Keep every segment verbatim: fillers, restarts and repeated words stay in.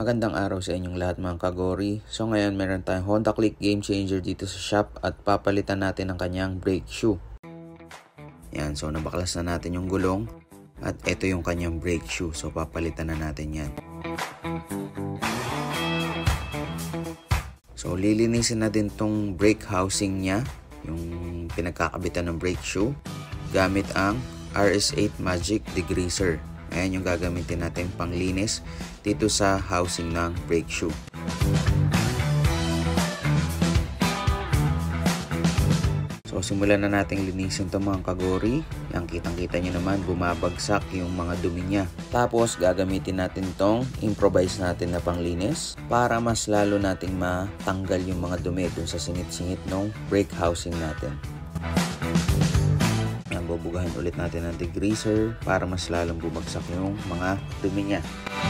Magandang araw sa inyong lahat mga kagori. So ngayon meron tayong Honda Click Game Changer dito sa shop at papalitan natin ang kanyang brake shoe. Yan, so nabaklas na natin yung gulong at ito yung kanyang brake shoe. So papalitan na natin yan. So lilinisin na din tong brake housing niya, yung pinagkakabitan ng brake shoe, gamit ang R S eight Magic Degreaser. Ayan yung gagamitin natin panglinis dito sa housing ng brake shoe. So simulan na natin linisin itong mga kagori. Yang kitang kita nyo naman bumabagsak yung mga dumi niya. Tapos gagamitin natin tong improvise natin na panglinis para mas lalo nating matanggal yung mga dumi dun sa singit-singit ng brake housing natin. Bubugahin ulit natin ng degreaser para mas lalong bumagsak yung mga dumi niya.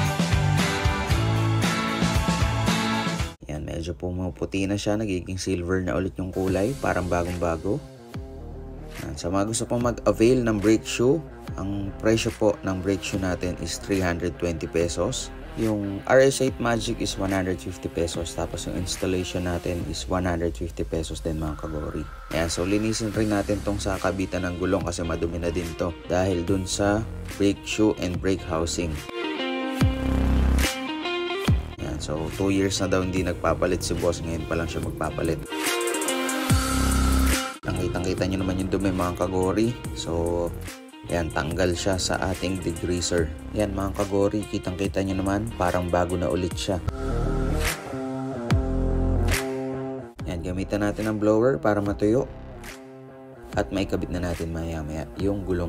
Yan, medyo pumuputi na siya, nagiging silver na ulit yung kulay, parang bagong bago. Yan, sa mga gusto pong mag-avail ng brake shoe, ang presyo po ng brake shoe natin is three hundred twenty pesos. Yung R S eight Magic is one hundred fifty pesos. Tapos yung installation natin is one hundred fifty pesos din mga kagori. Ayan, so linisin rin natin tong sa kabitan ng gulong kasi madumi na din to dahil dun sa brake shoe and brake housing. Ayan, so two years na daw hindi nagpapalit si boss. Ngayon pa lang siya magpapalit. Nakitang-kita nyo naman yung dumi mga kagori. So yan, tanggal siya sa ating degreaser. Yan mga kagori, kitang-kita nyo naman, parang bago na ulit siya. Yan, gamitan natin ang blower para matuyo. At maikabit na natin maya-maya yung gulong.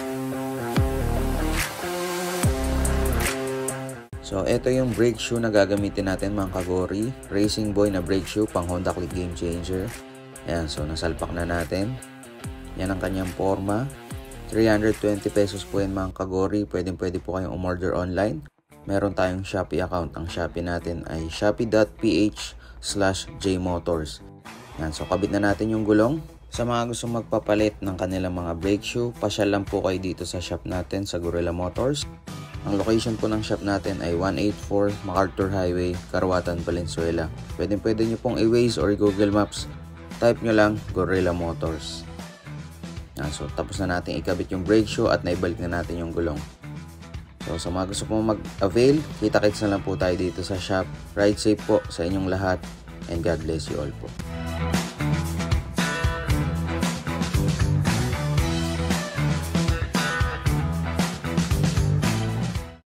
So, ito yung brake shoe na gagamitin natin mga kagori. Racing Boy na brake shoe, pang Honda Click Game Changer. Yan, so nasalpak na natin. Yan ang kanyang forma. three hundred twenty pesos po yan mga kagori. Pwede pwede po kayong umorder online. Meron tayong Shopee account. Ang Shopee natin ay shopee.ph slash jmotors. Yan, so kabit na natin yung gulong. Sa mga gusto magpapalit ng kanilang mga brake shoe, pasyal lang po kayo dito sa shop natin sa Gorilla Motors. Ang location po ng shop natin ay one eighty-four MacArthur Highway, Caruatan, Valenzuela. Pwede pwede nyo pong i-Waze or Google Maps. Type nyo lang Gorilla Motors. Yan, so tapos na natin ikabit yung brake shoe at naibalik na natin yung gulong. So sa mga gusto pong mag-avail, kita-kits na lang po tayo dito sa shop. Ride safe po sa inyong lahat and God bless you all po.